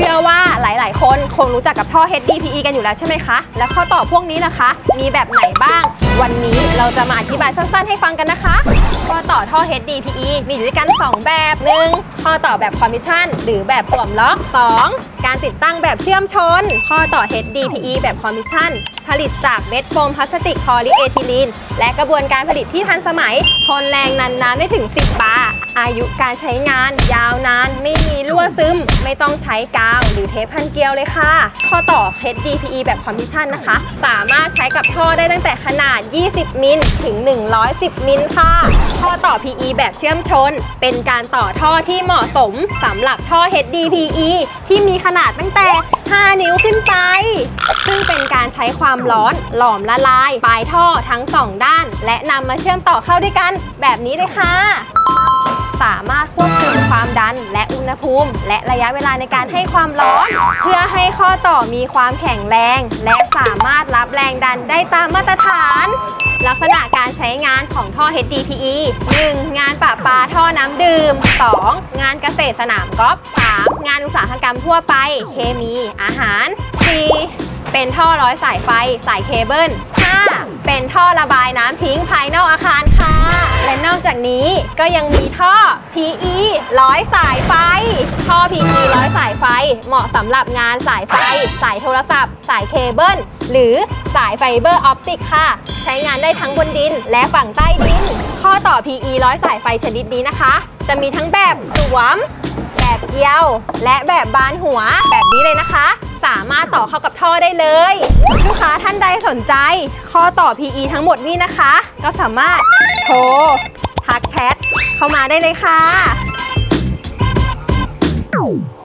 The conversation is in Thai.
ชื่อว่าหลายๆคนคงรู้จักกับท่อ HDPE กันอยู่แล้วใช่ไหมคะแล้วข้อต่อพวกนี้นะคะมีแบบไหนบ้างวันนี้เราจะมาอธิบายสั้นๆให้ฟังกันนะคะข้อต่อท่อ HDPE มีอยู่ด้วยกัน2แบบ1ข้อต่อแบบคอมมิชชั่นหรือแบบสวมล็อก2การติดตั้งแบบเชื่อมชนข้อต่อ HDPE แบบคอมมิชชั่นผลิตจากเม็ดโฟมพลาสติกพอลีเอทิลีนและกระบวนการผลิตที่ทันสมัยทนแรงนานๆได้ถึง10 บาร์อายุการใช้งานยาวนานไม่มีรั่วซึมไม่ต้องใช้กาวหรือเทปพันเกลียวเลยค่ะข้อต่อ HDPE แบบคอมมิชชั่นนะคะสามารถใช้กับท่อได้ตั้งแต่ขนาด20 มิลถึง110 มิลค่ะข้อต่อ PE แบบเชื่อมชนเป็นการต่อท่อที่เหมาะสมสำหรับท่อ HDPE ที่มีขนาดตั้งแต่5 นิ้วขึ้นไปซึ่งเป็นการใช้ความร้อนหลอมละลายปลายท่อทั้ง2ด้านและนำมาเชื่อมต่อเข้าด้วยกันแบบนี้เลยค่ะสามารถควบคุมความดันและอุณหภูมิและระยะเวลาในการให้ความร้อนเพื่อให้ข้อต่อมีความแข็งแรงและสามารถรับแรงดันได้ตามมาตรฐานลักษณะการใช้งานของท่อ HDPE 1. งานประปาท่อน้ำดื่ม 2. งานเกษตรสนามกอล์ฟ 3. งานอุตสาหกรรมทั่วไปเคมีอาหาร 4. เป็นท่อร้อยสายไฟสายเคเบิล 5. เป็นท่อระบายน้ำทิ้งภายนอกอาคารค่ะและนอกจากนี้ก็ยังมีท่อ PE ร้อยสายไฟท่อ PE ร้อยสายไฟเหมาะสำหรับงานสายไฟสายโทรศัพท์สายเคเบิลหรือสายไฟเบอร์ออปติกค่ะใช้งานได้ทั้งบนดินและฝั่งใต้ดินข้อต่อ PE ร้อยสายไฟชนิดนี้นะคะจะมีทั้งแบบสวมแบบเกลียวและแบบบานหัวแบบนี้เลยนะคะสามารถต่อเข้ากับท่อได้เลยลูกค้าท่านใดสนใจข้อต่อ PE ทั้งหมดนี้นะคะก็สามารถโทรทักแชทเข้ามาได้เลยค่ะ